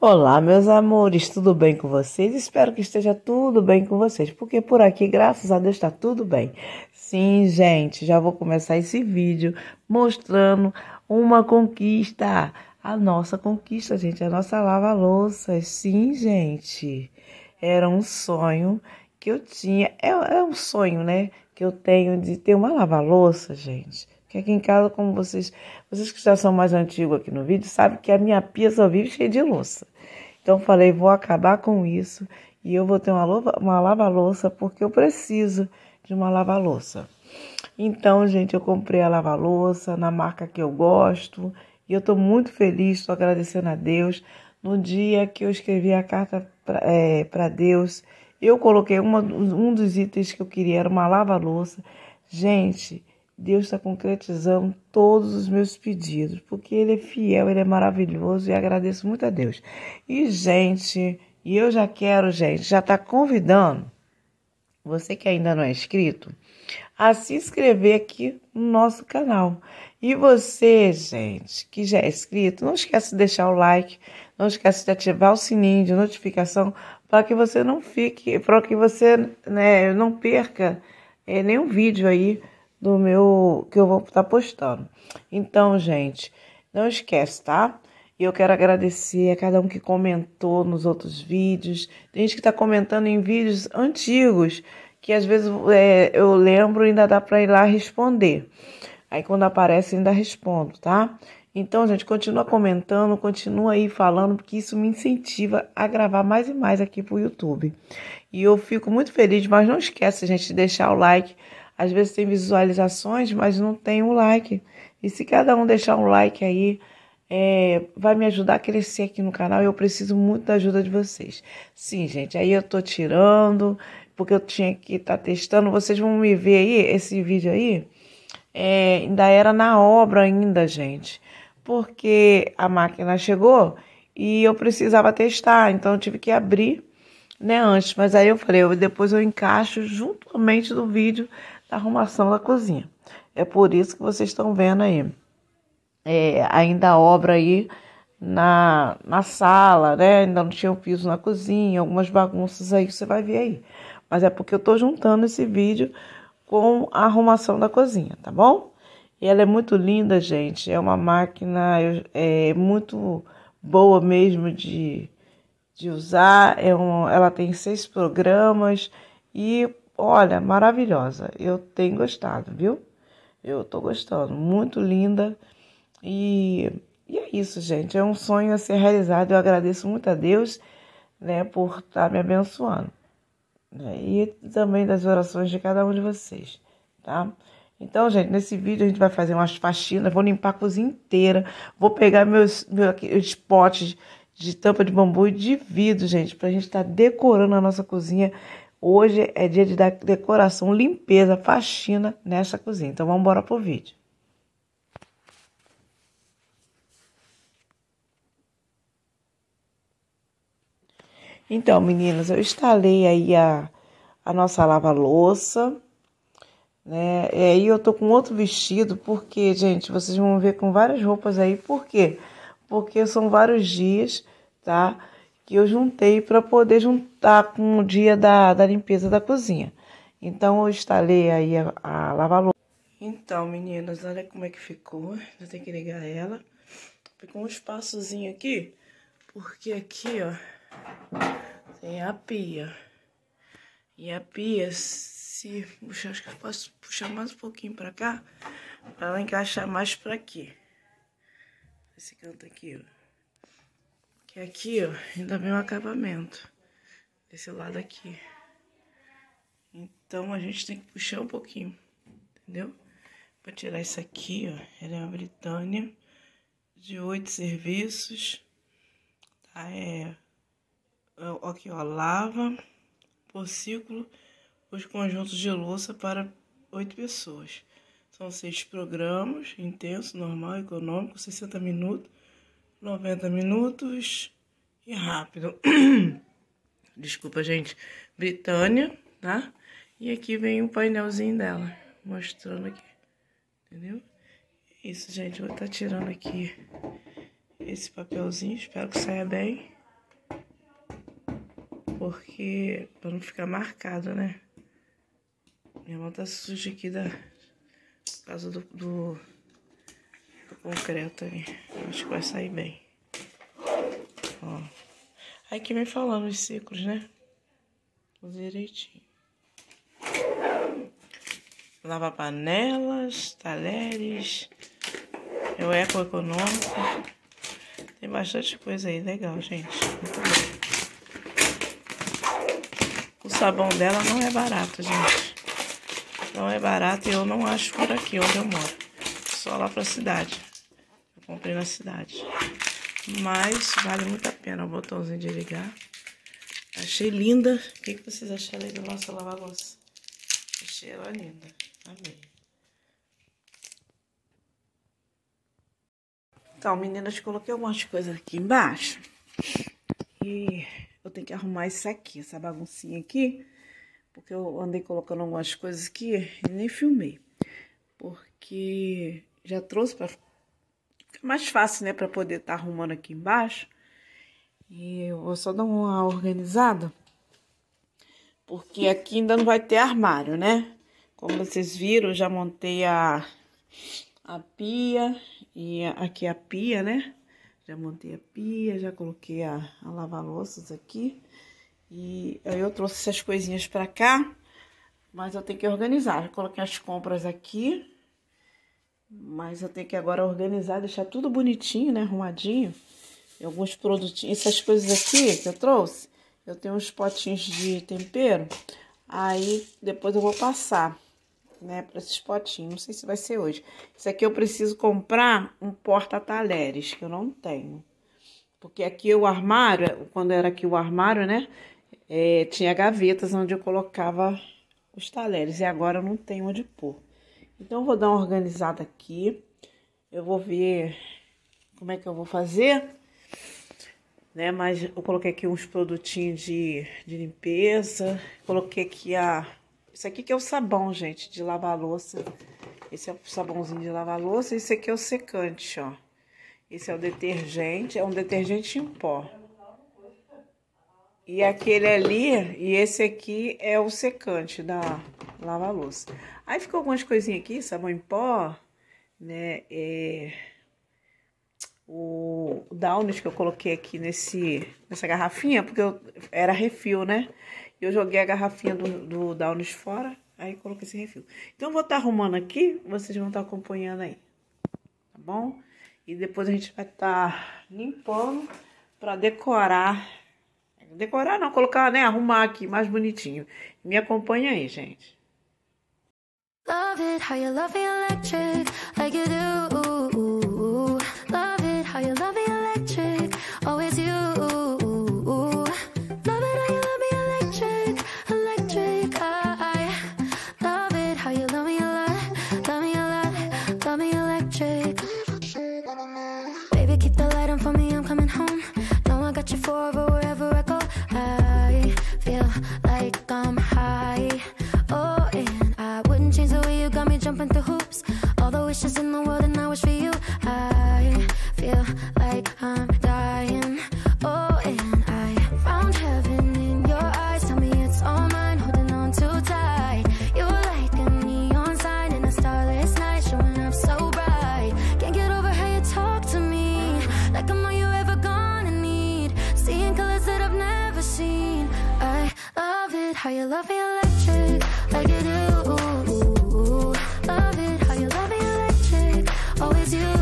Olá, meus amores, tudo bem com vocês? Espero que esteja tudo bem com vocês, porque por aqui, graças a Deus, está tudo bem. Sim, gente, já vou começar esse vídeo mostrando uma conquista. A nossa conquista, gente, a nossa lava-louças. Sim, gente, era um sonho que eu tinha. É um sonho, né, que eu tenho de ter uma lava-louça, gente. Que aqui em casa, como vocês que já são mais antigos aqui no vídeo, sabem que a minha pia só vive cheia de louça. Então falei, vou acabar com isso e eu vou ter uma lava-louça porque eu preciso de uma lava-louça. Então, gente, eu comprei a lava-louça na marca que eu gosto e eu estou muito feliz, estou agradecendo a Deus. No dia que eu escrevi a carta para Deus, eu coloquei um dos itens que eu queria, era uma lava-louça. Gente, Deus está concretizando todos os meus pedidos, porque Ele é fiel, Ele é maravilhoso e agradeço muito a Deus. E, gente, eu já quero, gente, já está convidando você que ainda não é inscrito a se inscrever aqui no nosso canal. E você, gente, que já é inscrito, não esquece de deixar o like, não esquece de ativar o sininho de notificação para que você não fique, para que você, né, não perca nenhum vídeo aí do meu que eu vou estar postando. Então, gente, não esquece, tá? E eu quero agradecer a cada um que comentou nos outros vídeos. Tem gente que está comentando em vídeos antigos, que às vezes eu lembro e ainda dá para ir lá responder. Aí quando aparece ainda respondo, tá? Então, gente, continua comentando, continua aí falando, porque isso me incentiva a gravar mais e mais aqui pro YouTube. E eu fico muito feliz, mas não esquece, gente, de deixar o like. Às vezes tem visualizações, mas não tem o like. E se cada um deixar um like aí, vai me ajudar a crescer aqui no canal e eu preciso muito da ajuda de vocês. Sim, gente, aí eu tô tirando, porque eu tinha que estar testando. Vocês vão me ver aí, esse vídeo aí, ainda era na obra ainda, gente. Porque a máquina chegou e eu precisava testar, então eu tive que abrir, né, antes. Mas aí eu falei, depois eu encaixo juntamente do vídeo da arrumação da cozinha. É por isso que vocês estão vendo aí. Ainda a obra aí na sala, né? Ainda não tinha o piso na cozinha, algumas bagunças aí que você vai ver aí. Mas é porque eu tô juntando esse vídeo com a arrumação da cozinha, tá bom? E ela é muito linda, gente. É uma máquina muito boa mesmo de usar. Ela tem 6 programas e, olha, maravilhosa. Eu tenho gostado, viu? Eu tô gostando. Muito linda. E é isso, gente. É um sonho a ser realizado. Eu agradeço muito a Deus, né, por estar me abençoando, né, e também das orações de cada um de vocês, tá? Então, gente, nesse vídeo a gente vai fazer umas faxinas. Vou limpar a cozinha inteira. Vou pegar meus potes de tampa de bambu e de vidro, gente, pra gente estar decorando a nossa cozinha. Hoje é dia de dar decoração, limpeza, faxina nessa cozinha. Então, vamos embora pro vídeo. Então, meninas, eu instalei aí a nossa lava-louça, né? E aí eu tô com outro vestido, porque, gente, vocês vão ver com várias roupas aí. Por quê? Porque são vários dias, tá? Que eu juntei para poder juntar com o dia da limpeza da cozinha. Então, eu instalei aí a lava-louça. Então, meninas, olha como é que ficou. Eu tenho que ligar ela. Ficou um espaçozinho aqui, porque aqui, ó, tem a pia. E a pia, se puxar, acho que eu posso puxar mais um pouquinho pra cá, pra ela encaixar mais pra aqui. Esse canto aqui, ó. Que aqui, ó, ainda vem o acabamento. Desse lado aqui. Então, a gente tem que puxar um pouquinho, entendeu? Pra tirar isso aqui, ó, ela é uma Britânia de 8 serviços. Tá, aqui, ó, lava por ciclo os conjuntos de louça para 8 pessoas. São 6 programas, intenso, normal, econômico, 60 minutos, 90 minutos e rápido. Desculpa, gente. Britânia, tá? E aqui vem o painelzinho dela, mostrando aqui, entendeu? Isso, gente, eu vou estar tirando aqui esse papelzinho, espero que saia bem. porque pra não ficar marcado, né? Minha mão tá suja aqui por causa do concreto ali. Acho que vai sair bem. Ó. Aí que vem falando os ciclos, né? Tudo direitinho. Lava panelas, talheres. É o eco-econômico. Tem bastante coisa aí, legal, gente. Muito bom. O sabão dela não é barato, gente. Não é barato e eu não acho por aqui onde eu moro. Só lá pra cidade. Eu comprei na cidade. Mas vale muito a pena o botãozinho de ligar. Achei linda. O que vocês acharam aí da nossa lava-louça? Achei ela linda. Amei. Então, meninas, coloquei algumas coisas aqui embaixo. E eu tenho que arrumar isso aqui, essa baguncinha aqui. Porque eu andei colocando algumas coisas aqui e nem filmei. Porque já trouxe pra ficar mais fácil, né? Pra poder estar arrumando aqui embaixo. E eu vou só dar uma organizada. Porque aqui ainda não vai ter armário, né? Como vocês viram, eu já montei a pia. E aqui a pia, né? Já montei a pia, já coloquei a lava-louças aqui. E aí eu trouxe essas coisinhas pra cá. Mas eu tenho que organizar. Já coloquei as compras aqui. Mas eu tenho que agora organizar, deixar tudo bonitinho, né? Arrumadinho. E alguns produtinhos. Essas coisas aqui que eu trouxe. Eu tenho uns potinhos de tempero. Aí depois eu vou passar, né? Pra esses potinhos. Não sei se vai ser hoje. Isso aqui eu preciso comprar um porta-talheres, que eu não tenho. Porque aqui o armário, quando era aqui o armário, né? Tinha gavetas onde eu colocava os talheres. E agora eu não tenho onde pôr. Então, eu vou dar uma organizada aqui. Eu vou ver como é que eu vou fazer, né? Mas eu coloquei aqui uns produtinhos de limpeza. Coloquei aqui isso aqui que é o sabão, gente, de lavar louça. Esse é o sabãozinho de lavar louça. Esse aqui é o secante, ó. Esse é o detergente. É um detergente em pó. E aquele ali, e esse aqui é o secante da lava-louça. Aí ficou algumas coisinhas aqui, sabão em pó, né? O Downy que eu coloquei aqui nessa garrafinha, porque era refil, né? Eu joguei a garrafinha do Downy fora, aí coloquei esse refil. Então eu vou estar arrumando aqui, vocês vão estar acompanhando aí, tá bom? E depois a gente vai estar limpando para decorar. Decorar não, colocar, né? Arrumar aqui mais bonitinho. Me acompanha aí, gente. Love it how you love me electric, like you do. Love it how you love me electric, always you. Love it how you love me electric, electric. I love it how you love me a lot, love me a lot, love me electric. Baby, keep the light on for me, I'm coming home. Know I got you forever wherever I go. I feel like I'm high. Oh, and I wouldn't change the way you got me jumping through hoops. All the wishes in the world and I wish for you. I feel like I'm dying. Oh, and I found heaven in your eyes. Tell me it's all mine, holding on too tight. You're like a neon sign in a starless night, showing up so bright. Can't get over how you talk to me, like I'm all you ever gonna need. Seeing colors that I've never seen. I love it how you love me electric, like you do. Love it how you love me electric, always you.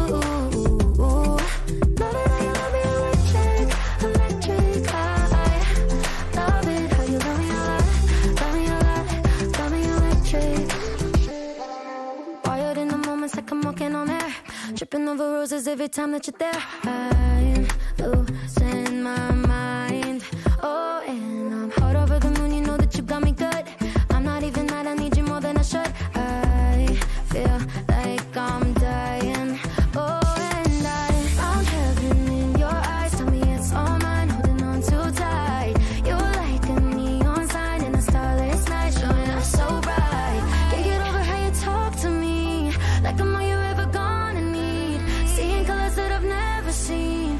Love it how you love me electric, electric. I love it how you love me a lot, love me a lot, love me electric. Wired in the moments like I'm walking on air, tripping over roses every time that you're there. I'm losing my mind. Oh, and I'm hot over the moon, you know that you got me good. I'm not even mad, I need you more than I should. I feel like I'm dying. Oh, and I found heaven in your eyes. Tell me it's all mine, holding on too tight. You're like a neon sign in a starless night, showing up so bright. Can't get over how you talk to me, like I'm all you ever gonna need. Seeing colors that I've never seen.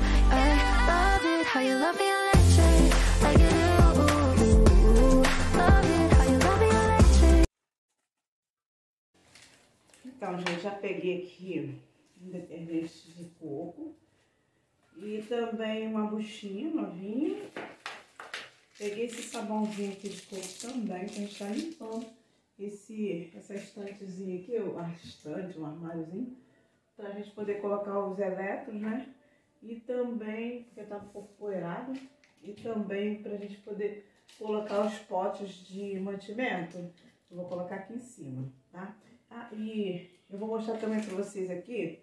já peguei aqui um detergente de coco e também uma buchinha novinha. Peguei esse sabãozinho aqui de coco também, que a gente tá limpando essa estantezinha aqui, um armáriozinho, pra gente poder colocar os elétrons, né? E também, porque tá um pouco poeirado, e também pra gente poder colocar os potes de mantimento. Eu vou colocar aqui em cima, tá? E eu vou mostrar também pra vocês aqui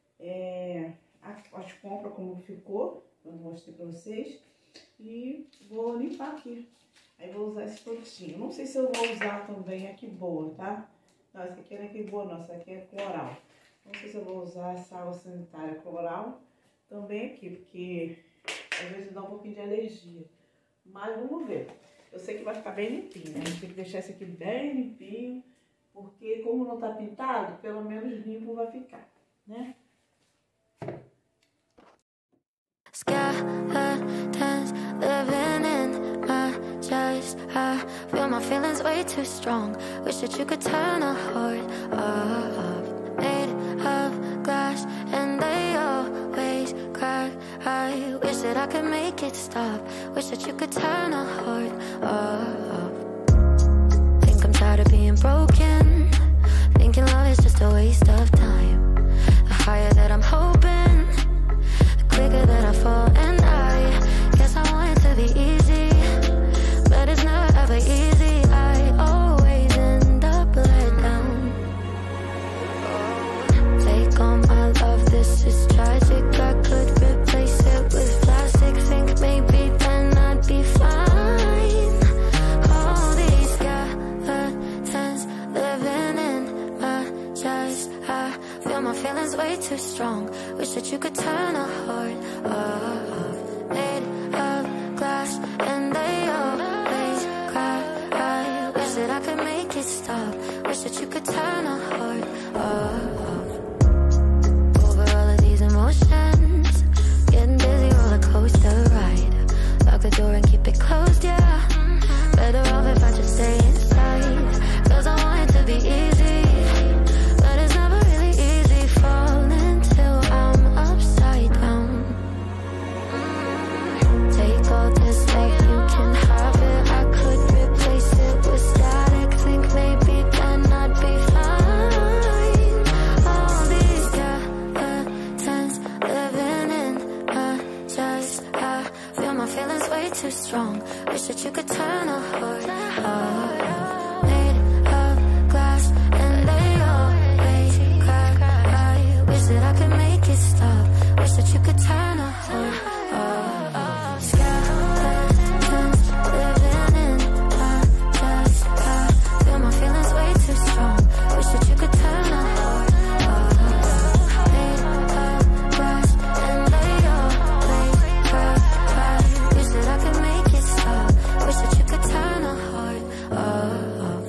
as compras, como ficou, eu mostrei pra vocês. E vou limpar aqui. Aí vou usar esse produtinho. Não sei se eu vou usar também a Que Boa, tá? Não, essa aqui não é Que Boa, não. Essa aqui é Cloral. Não sei se eu vou usar essa água sanitária Cloral também aqui, porque às vezes dá um pouquinho de alergia. Mas vamos ver. Eu sei que vai ficar bem limpinho, né? A gente tem que deixar esse aqui bem limpinho, porque como não tá pintado, pelo menos limpo vai ficar, né? Skeletons living in my chest. I feel my feelings way too strong. Wish that you could turn a heart off. Made of glass and they always crack. I wish that I could make it stop. Wish that you could turn a heart off. Think I'm tired of being broken. Thinking love is just a waste of time. The higher that I'm hoping, quicker that I fall, and I guess I want it to be easy, but it's never ever easy. I always end up let down. Take all my love, this is tragic. I could replace it with plastic. Think maybe then I'd be fine. All these skeletons living in my chest. I feel my feelings way too strong. Wish that you could turn a heart off. Made of glass and they always crack. I wish that I could make it stop. Wish that you could turn a heart off. Over all of these emotions, getting dizzy, roller coaster ride. Lock the door and keep it closed, yeah. Better off if I just stay inside, 'cause I want it to be easy, but it's never really easy falling till I'm upside down. Take all this love, you can have it. I could replace it with static. Think maybe then I'd be fine. All these skeletons living in my chest. I feel my feelings way too strong. Wish that you could turn a heart off. Made of glass and they always crack. I wish that I could make it stop. Wish that you could turn a heart off. Skeletons living in my chest. I feel my feelings way too strong. Wish that you could turn a heart off. Made of glass and they always crack. I wish that I could make it stop. Wish that you could turn a heart off.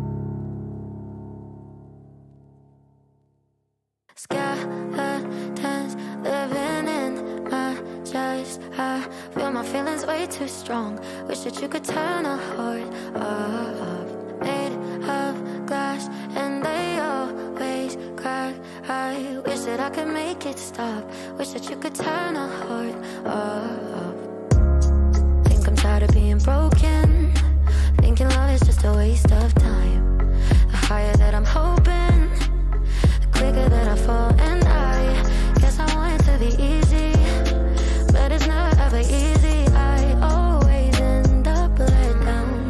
Skeletons living in my chest. I feel my feelings way too strong. Wish that you could turn a heart off. Made of glass and they always crack. I wish that I could make it stop. Wish that you could turn a heart off. Think I'm tired of being broken. Thinking love is just a waste of time. The higher that I'm hoping, the quicker that I fall, and I guess I want it to be easy, but it's never ever easy. I always end up let down.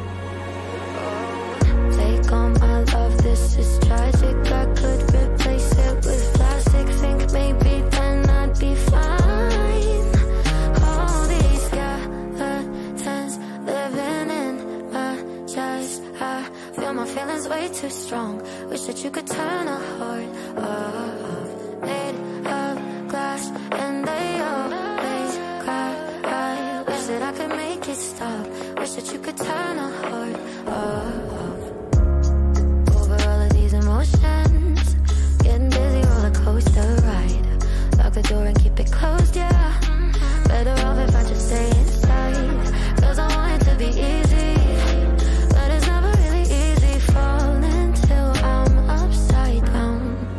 Take all my love, this is tragic. I could replace it with plastic. Think maybe then I'd be fine. All these skeletons living in my chest. I feel my feelings way too strong. Wish that you could turn a heart off. Made of glass and they always crack. I wish that I could make it stop. Wish that you could turn a heart off. Over all of these emotions, getting dizzy, roller coaster ride. Lock the door and keep it closed, yeah. Better off if I just stay inside, 'cause I want it to be easy, but it's never really easy falling till I'm upside down.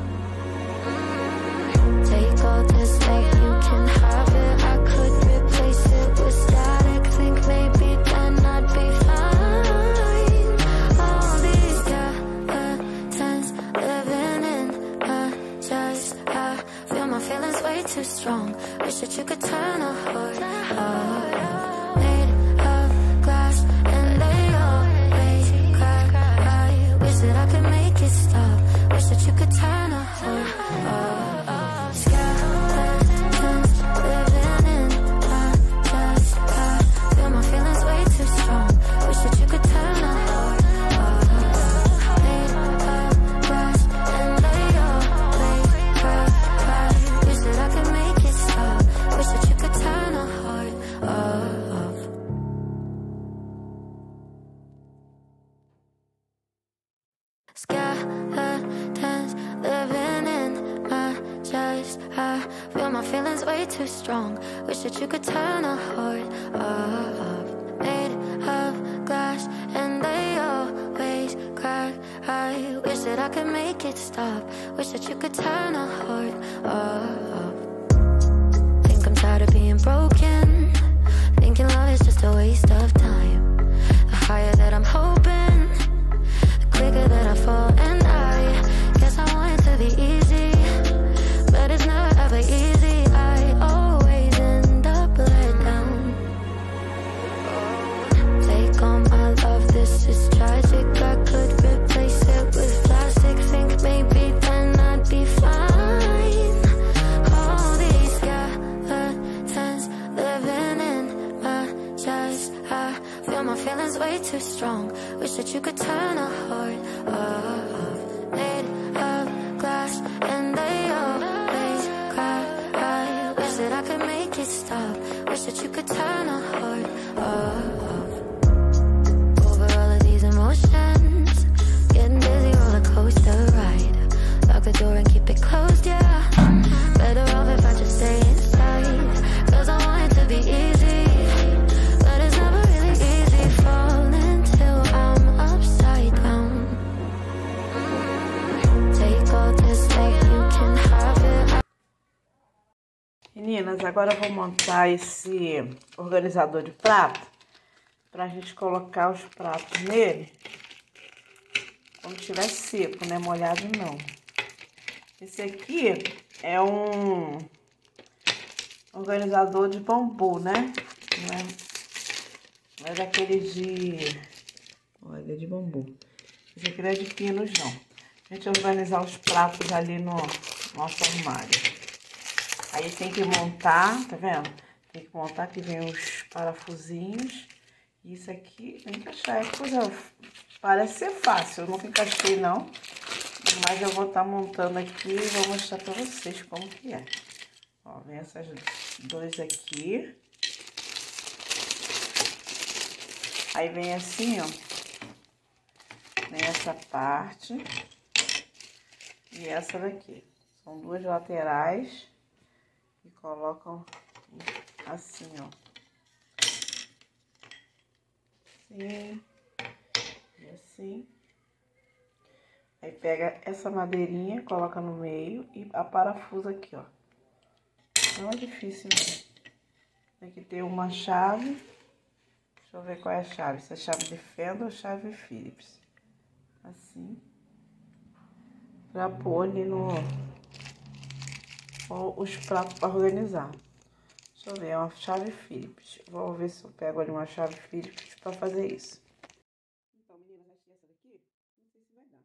way too strong. Wish that you could turn a heart off. Made of glass and they always crack. I wish that I could make it stop. Wish that you could turn a heart off. Think I'm tired of being broken. Thinking love is just a waste of time. The higher that I'm hoping, the quicker that I fall. And I guess I want it to be easy, but it's never ever easy. I always end up let down. Take all my love, this is tragic. I could replace it with plastic. Think maybe then I'd be fine. All these skeletons living in my chest. I feel my feelings way too strong. Wish that you could turn a heart off. Made of glass and they always cry. I wish that I could make it stop. Wish that you could turn a heart off. Over all of these emotions, getting dizzy, roller coaster ride. Lock the door and keep it closed, yeah. Better off if I just stay inside. Cause I want it to be easy, but it's never really easy. Falling till I'm upside down. Take all this love, you can have it. Meninas, agora eu vou montar esse organizador de prato pra gente colocar os pratos nele quando tiver seco, né? Molhado não. Esse aqui é um organizador de bambu, né? Não é daquele de... Olha, de bambu. Esse aqui não é de pinos, não. A gente vai organizar os pratos ali no nosso armário. Aí tem que montar, tá vendo? Tem que montar, que vem os parafusinhos. E isso aqui, tem que encaixar. É coisa... Parece ser fácil, eu nunca encaixei, não. Mas eu vou estar montando aqui e vou mostrar pra vocês como que é. Ó, vem essas dois aqui. Aí vem assim, ó. Vem essa parte. E essa daqui. São duas laterais. E colocam assim, ó. Assim. E assim. Aí pega essa madeirinha, coloca no meio e a parafusa aqui, ó. Não é difícil mesmo. Aqui tem uma chave. Deixa eu ver qual é a chave. Se é chave de fenda ou chave Phillips. Assim. Pra pôr ali no... os pratos para organizar. Deixa eu ver, é uma chave Phillips. Vou ver se eu pego ali uma chave Phillips para fazer isso. Então, meninas, achei essa daqui. Não sei se vai dar.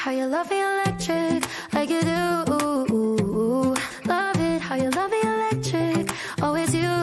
how you love me electric, like you do. Love it how you love me electric, always you.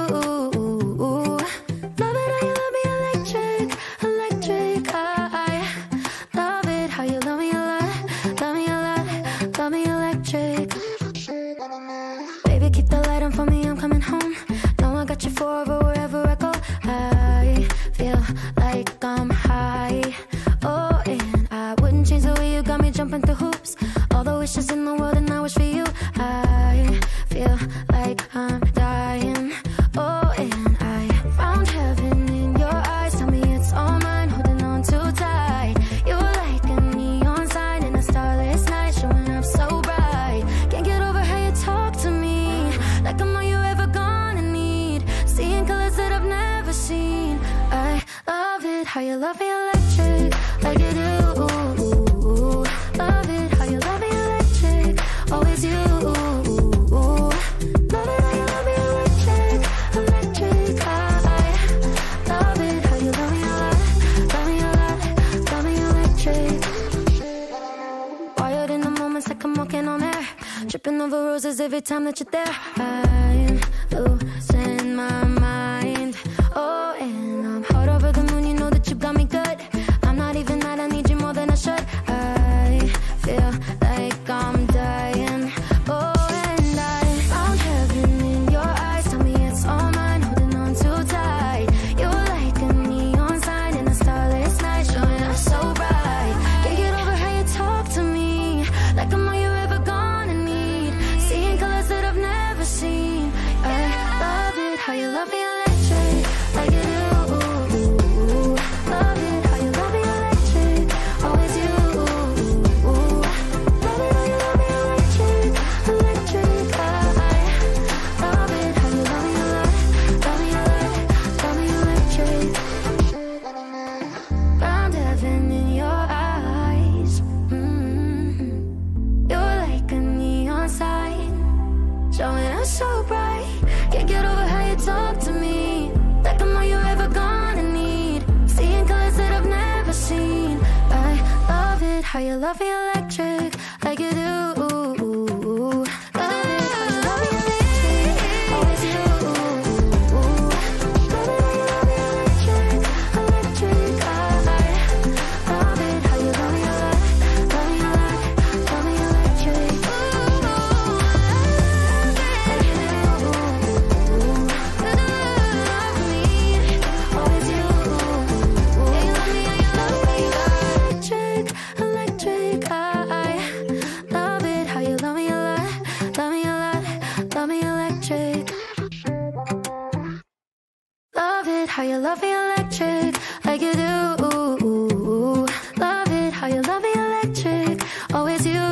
Love it how you love me electric, electric. I love it how you love me a lot, love me a lot, love me electric. Baby, keep the light on for me, I'm coming home. Know I got you forever wherever I go. I feel like I'm high. Oh, and I wouldn't change the way you got me jumping through hoops. All the wishes in the world and I wish for you. I feel like I'm dying. Oh, and I found heaven in your eyes. Tell me it's all mine, holding on too tight. You're like a neon sign in a starless night, showing up so bright. Can't get over how you talk to me, like I'm all you ever gonna need. Seeing colors that I've never seen. I love it how you love me electric, like you do. Love it how you love me electric, always you. Love it how you love me electric, electric. I love it how you love me a lot, love me a lot, love me electric. Wired in the moments like I'm walking on air, tripping over roses every time that you're there. I'm losing my mind. Oh, and I'm hot over the moon, you know that you got me good. I'm not even mad, I need you more than I should. I feel like I'm dying. Oh, and I found heaven in your eyes. Tell me it's all mine, holding on too tight. You're like a neon sign in a starless night, showing up so bright. Can't get over how you talk to me, like I'm all you ever gonna need. Seeing colors that I've never seen. I love it how you love me electric, like you do. Love it how you love me electric, always you. Love it how you love me electric, electric. I love it how you love me a lot, love me a lot, love me electric. Found heaven in your eyes. You're like a neon sign, showing up so bright. Can't get over how you talk to me, like I'm all you ever gonna need. Seeing colors that I've never seen. I love it how you love me electric, like you do. Love it how you love me electric, always you. Love it how you love me electric, electric. I love it how you love me a lot, love me a lot, love me electric. How you love me electric, like you do. Love it how you love me electric, always you.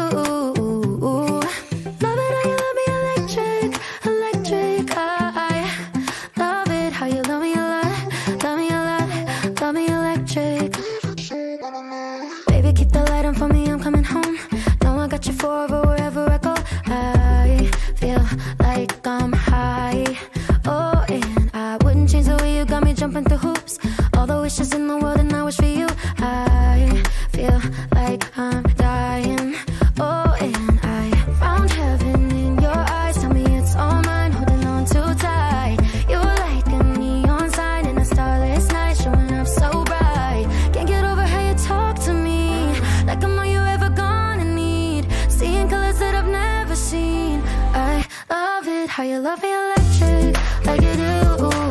Love it how you love me electric, electric. I love it how you love me a lot, love me a lot, love me electric. Baby, keep the light on for me, I'm coming home. Know I got you forever wherever I go. I feel like I'm high. Oh, and I wouldn't change the way you got me jumping through hoops. All the wishes in the world and I wish for you. I feel like I'm dying. Oh, and I found heaven in your eyes. Tell me it's all mine, holding on too tight. You're like a neon sign in a starless night, showing up so bright. Can't get over how you talk to me, like I'm all you ever gonna need. Seeing colors that I've never seen. I love it how you love me electric, like you do.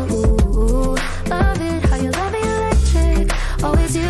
Love it how you love me electric, always you.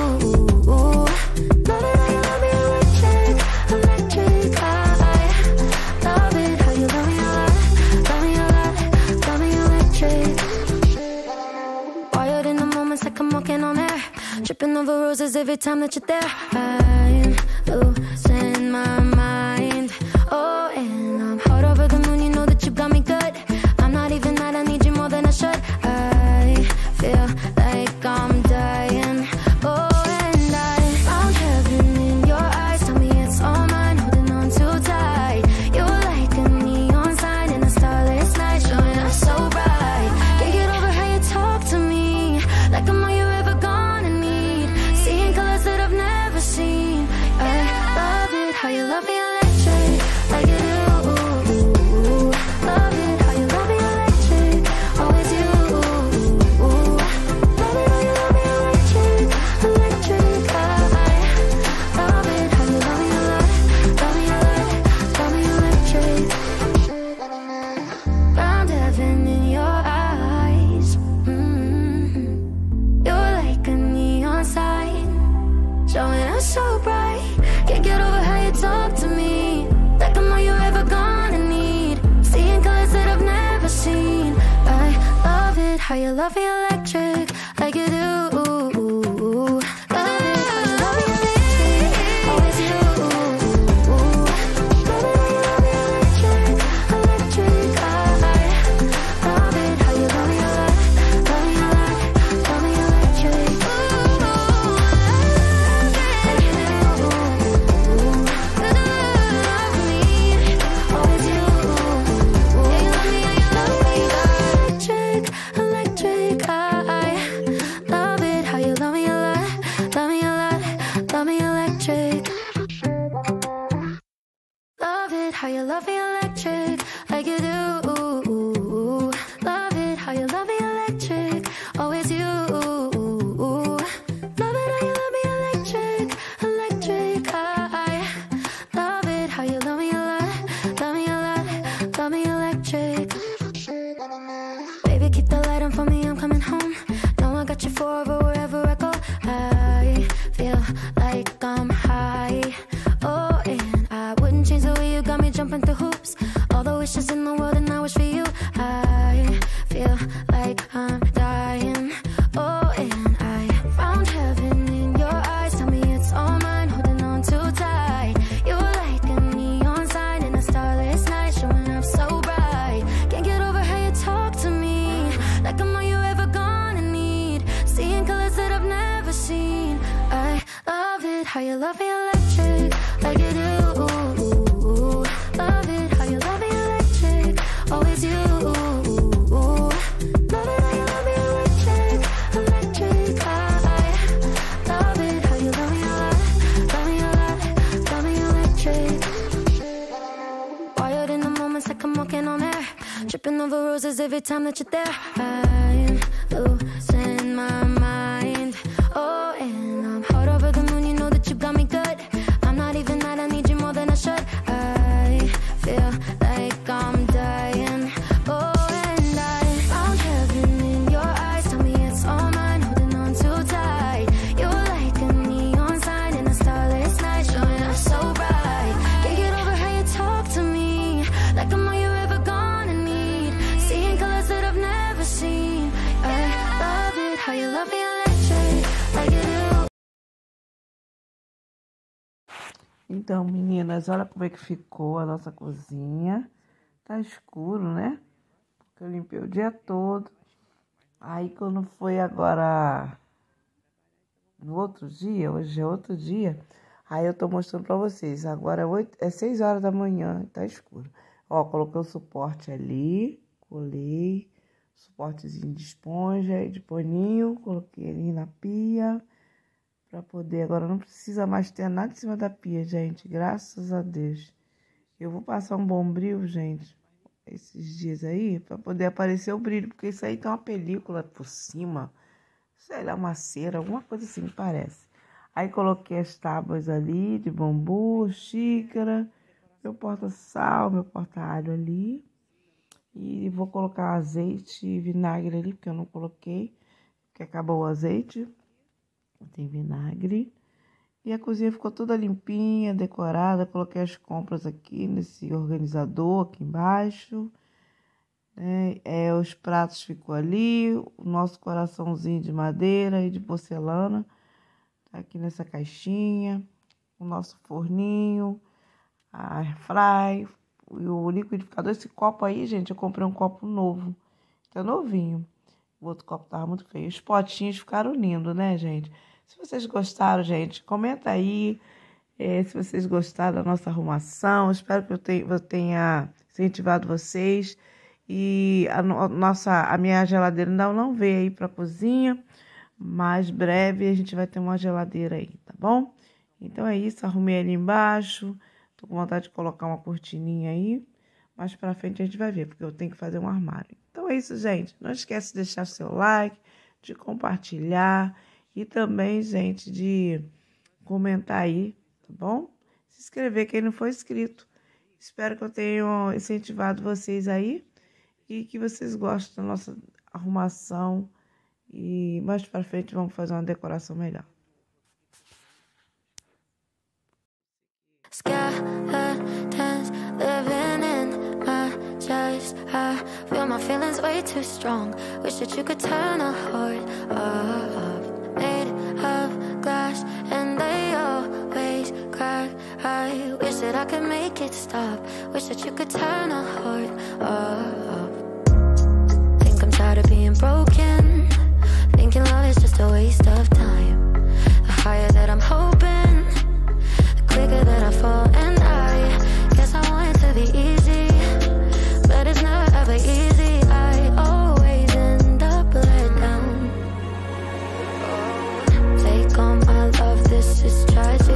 Love it how you love me electric, electric. I love it how you love me a lot, love me a lot, love me electric. Wired in the moments like I'm walking on air, tripping over roses every time that you're there. I'm losing my mind. Oh, and I'm hot over the moon, you know that you got me good. I'm not even mad, I need you more than I should. I feel like I'm dying. Oh, and I found heaven in your eyes. Tell me it's all mine, holding on too tight. You're like a neon sign in a starless night, showing up so bright. Can't get over how you talk to me, like I'm all you ever gonna need. Seeing colors that I've never seen. I how you love me electric, like you do. Love it how you love me electric, always you. Love it how you love me electric, electric. I love it how you love me electric, love me electric, love me electric. Like you do. Love me, always you. Yeah, you love me, yeah, you love me electric, electric. I love it how you love me a lot, love me a lot, love me electric. Love it how you love me electric, like you do. Love it how you love me electric, always you. Love it how you love me electric, electric. I love it how you love me a lot, love me a lot, love me electric. Baby, keep the light on for me, I'm coming home. Know I got you forever wherever I go. I feel like I'm high. Oh, and I wouldn't change the way you got me jumping through hoops. All the wishes in the world and I wish for you. I feel like I'm dying. Oh, and I found heaven in your eyes. Tell me it's all mine, holding on too tight. You're like a neon sign in a starless night, showing up so bright. Can't get over how you talk to me, like I'm all you ever gonna need. Seeing colors that I've never seen. I love it how you love me electric, like you do. Love it how you love me electric, always you. Love it how you love me electric, electric. I love it how you love me a lot, love me a lot, love me electric. Wired in the moments like I'm walking on air, tripping over roses every time that you're there. I'm losing my mind. Oh, and I'm hot over the moon, you know that you got me good. I'm not even mad, I need you more than I should. I feel like I'm dying. Oh, and I found heaven in your eyes. Tell me it's all mine, holding on too tight. You're like a neon sign in a starless night, showing up so bright. Can't get over how you talk to me, like I'm all you ever gonna need. Seeing colors that I've never seen. I love it how you love me electric, like you do. Então, meninas, olha como é que ficou a nossa cozinha. Tá escuro, né? Porque eu limpei o dia todo. Aí, quando foi agora no outro dia, hoje é outro dia, aí eu tô mostrando pra vocês. Agora é 6 horas da manhã, tá escuro. Ó, coloquei o suporte ali, colei, suportezinho de esponja e de paninho, coloquei ali na pia. Pra poder, agora não precisa mais ter nada em cima da pia, gente, graças a Deus. Eu vou passar um bombril, gente, esses dias aí, pra poder aparecer o brilho, porque isso aí tem uma película por cima, sei lá, uma cera, alguma coisa assim, parece. Aí coloquei as tábuas ali, de bambu, xícara, meu porta-sal, meu porta-alho ali. E vou colocar azeite e vinagre ali, porque eu não coloquei, porque acabou o azeite. Tem vinagre. E a cozinha ficou toda limpinha, decorada. Coloquei as compras aqui nesse organizador aqui embaixo. Os pratos ficou ali. O nosso coraçãozinho de madeira e de porcelana tá aqui nessa caixinha. O nosso forninho, a airfry e o liquidificador. Esse copo aí, gente, eu comprei um copo novo. Tá novinho. O outro copo tava muito feio. Os potinhos ficaram lindos, né, gente? Se vocês gostaram, gente, comenta aí se vocês gostaram da nossa arrumação. Espero que eu tenha incentivado vocês. E a minha geladeira ainda não veio aí para a cozinha, mas breve a gente vai ter uma geladeira aí, tá bom? Então é isso, arrumei ali embaixo. Tô com vontade de colocar uma cortininha aí. Mais pra frente a gente vai ver, porque eu tenho que fazer um armário. Então é isso, gente. Não esquece de deixar seu like, de compartilhar e também, gente, de comentar aí, tá bom? Se inscrever quem não for inscrito. Espero que eu tenha incentivado vocês aí e que vocês gostem da nossa arrumação. E mais pra frente vamos fazer uma decoração melhor. Skeletons living in my chest. I Feel my feelings way too strong. Wish that you could turn a heart off. Made of glass and they always crack. I wish that I could make it stop. Wish that you could turn a heart off. Think I'm tired of being broken. Thinking love is just a waste of time. The higher that I'm hoping, the quicker that I fall. And I guess I want it to be easy, but it's never ever easy. I always end up let down. Take all my love, this is tragic.